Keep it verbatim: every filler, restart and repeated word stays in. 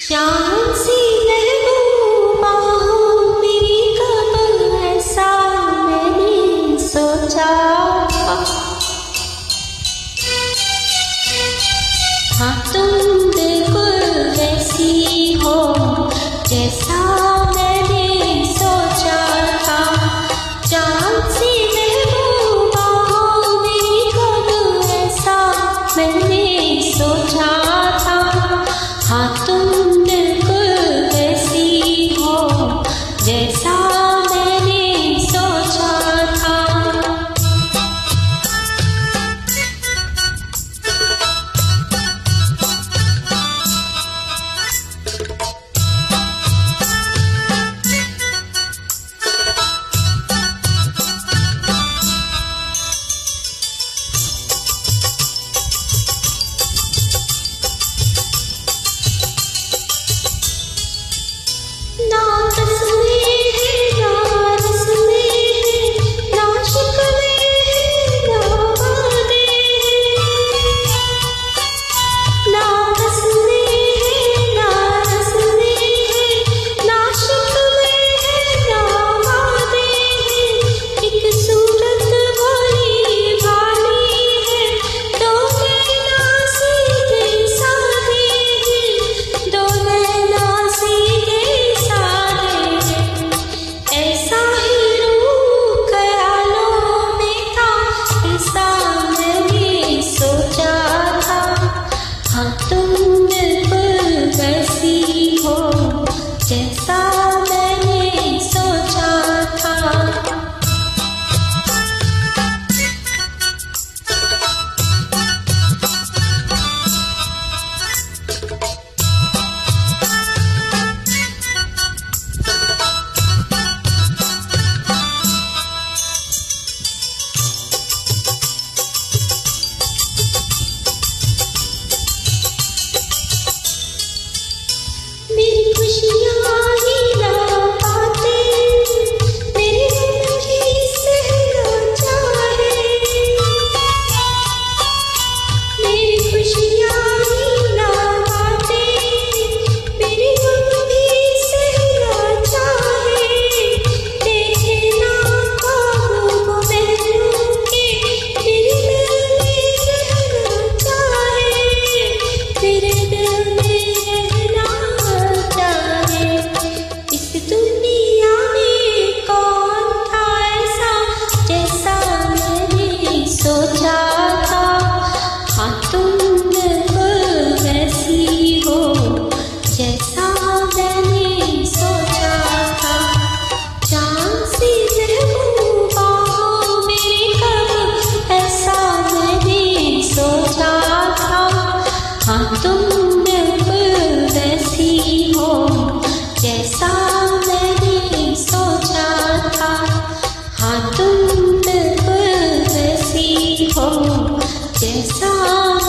चांद सी महबूबा हो मेरी, कब ऐसा मैंने सोचा। हाँ तुम बिल्कुल वैसी हो जैसा मैंने सोचा था। चांद सी महबूबा हो मेरी, कब ऐसा मैंने सोचा था। हाँ तुम बिल्कुल वैसी हो जैसा मैंने सोचा था। जैसा मैंने सोचा था। मेरी खुशियाँ ही ना पाते, मेरे मन की सहना चाहे। मेरी खुशियाँ ही ना पाते, मेरे मन की सहना चाहे। देखे ना ख्वाबों को महलों के, मेरे दिल में रहना चाहे। मेरे दिल में सोचा था। हाँ तुम बिल्कुल वैसी हो जैसा मैंने सोचा था। चांद सी महबूबा हो मेरी, कब ऐसा मैंने सोचा था। हाँ तुम बिल्कुल वैसी हो जैसा मैंने सोचा था। हाँ तुम हो जैसा